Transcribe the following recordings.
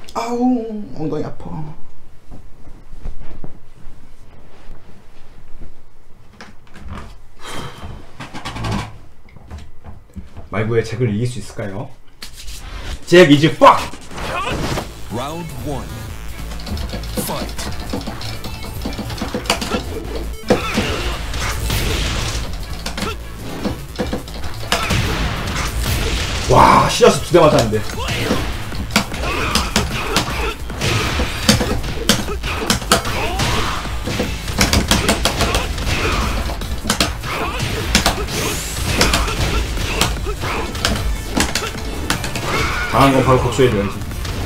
아우 엉덩이 아파. 말구의 잭을 이길 수 있을까요? 잭 이즈 fuck! Round 1. Fight. 와, 시저스 2대 맞았는데. 당한 건 바로 복수해줘야지.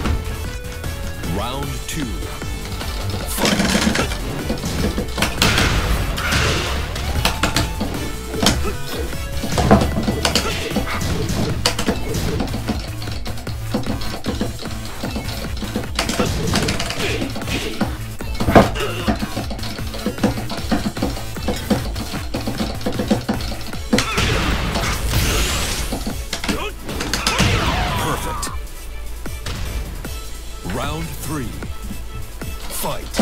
Round 2. Round 3. Fight.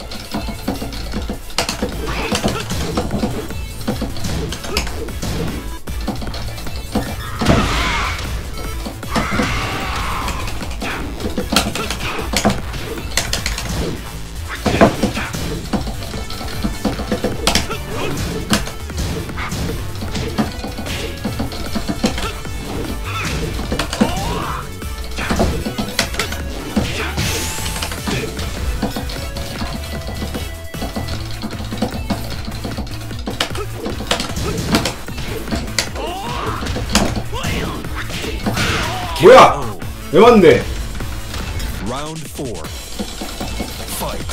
뭐야? 왜 왔는데? Round 4. Fight.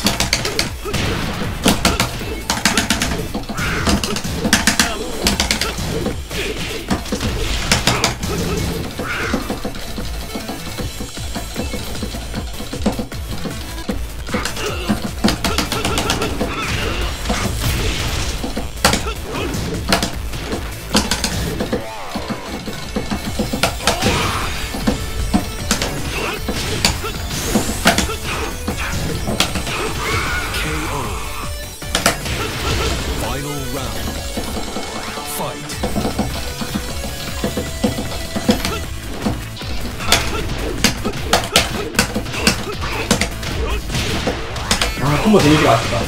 아, 콤보 데미지가 아쉽다.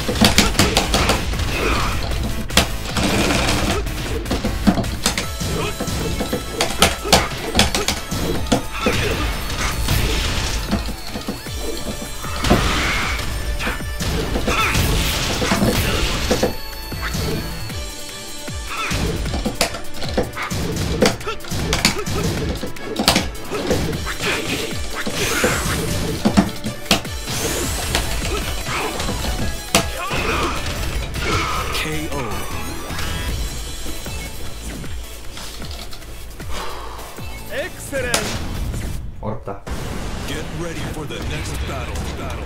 어렵다. Get ready for the next battle.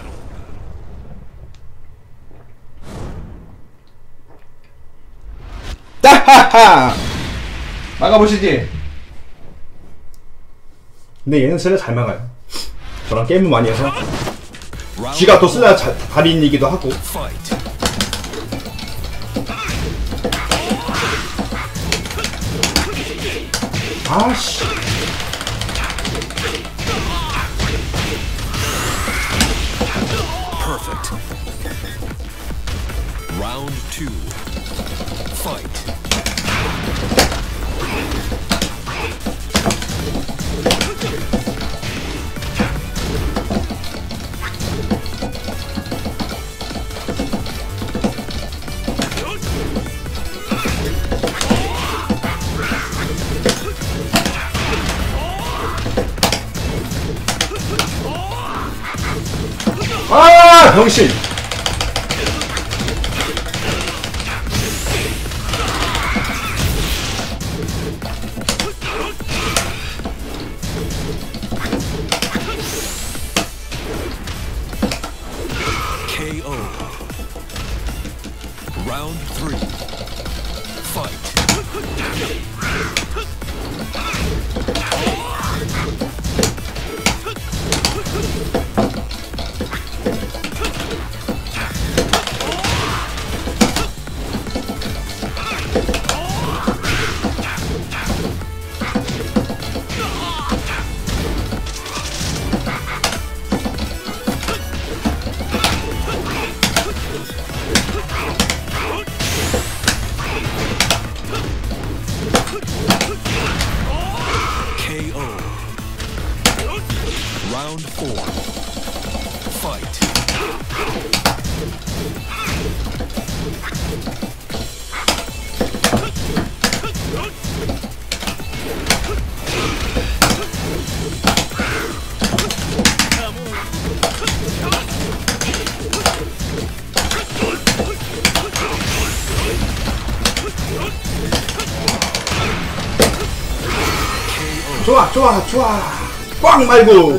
따하하! 막아보시지. 근데 얘는 진짜 잘 막아요. 저랑 게임을 많이 해서 쥐가 또 쓰다 달인이기도 하고. 아씨. Perfect. Round 2. Fight. 아, 병신. KO. Round 3. Fight. Round 4. Fight. 좋아 좋아 좋아. 꽝 말고.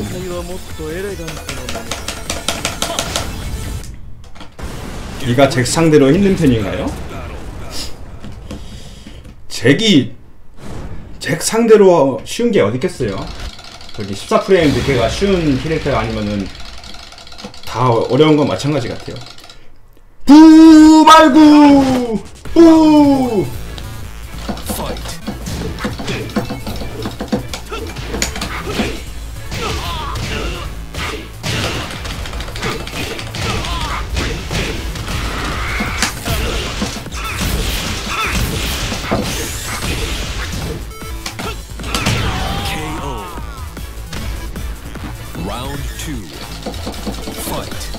네가 잭 상대로 힘든 편인가요? 잭이 잭 상대로 쉬운 게 어디 있겠어요? 저기 14프레임 늦게가 쉬운 캐릭터가 아니면은 다 어려운 건 마찬가지 같아요. 부 말고 부. Round 2. Fight.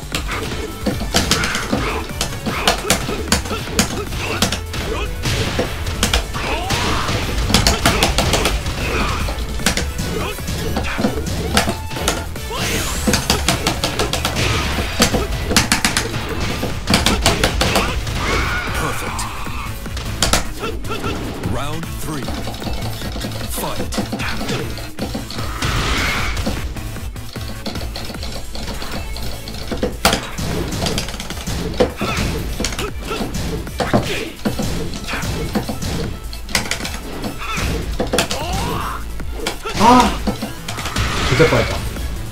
Perfect. Round 3. Fight. 아, 진짜 빠졌다.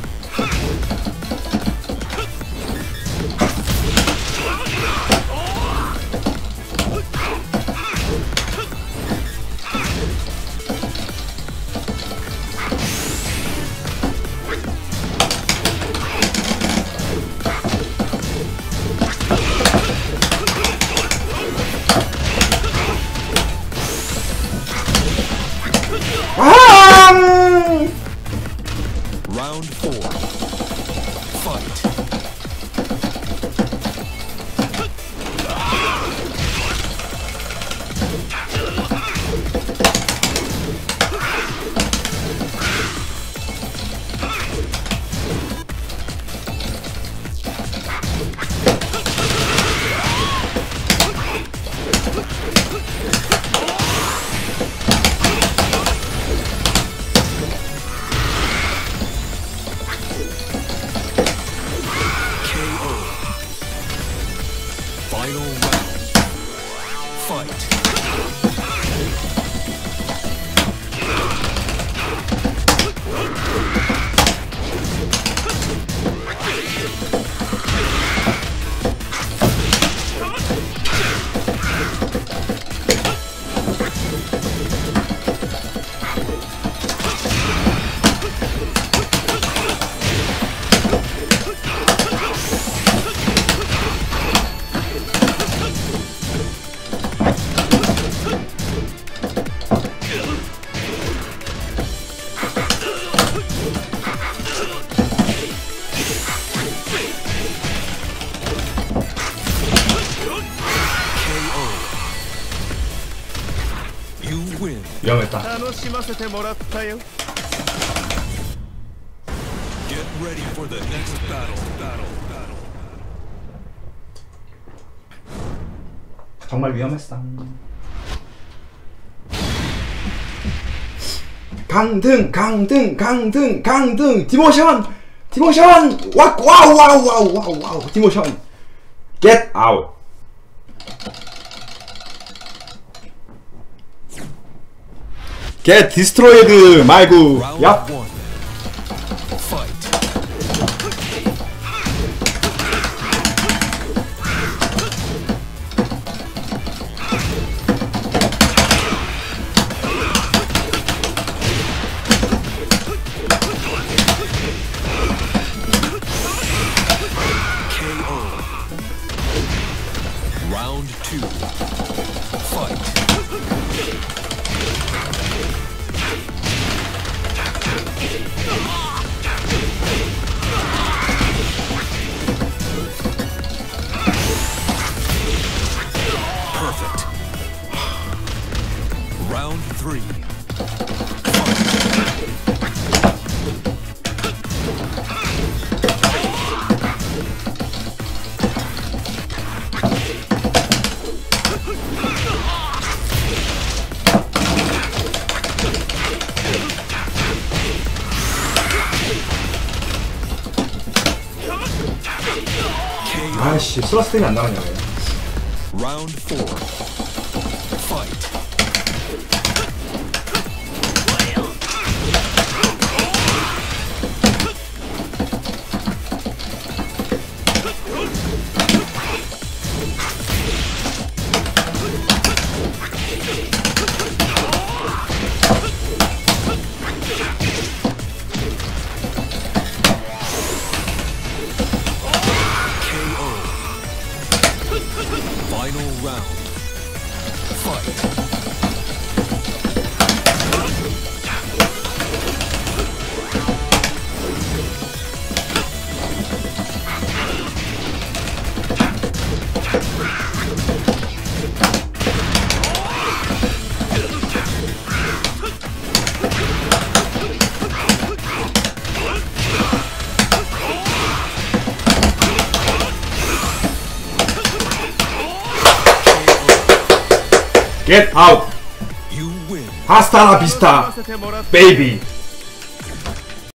Round 4. Fight. Final round. Fight. You win. 위험했다. Get ready for the next battle. 정말 위험했어. 강등, 강등, 강등, 강등. 디모션, 디모션. 와우, 와우, 와우, 와우, 와우, 와우. 디모션. Get out. Get destroyed 말고. Round 얍. 1. Fight. KO. Round 2. Fight. 아이씨, 슬러스 때문에 안 나가냐, 왜. Round 4. Fight. Final round. Fight. Get out! You win. Hasta la vista, baby!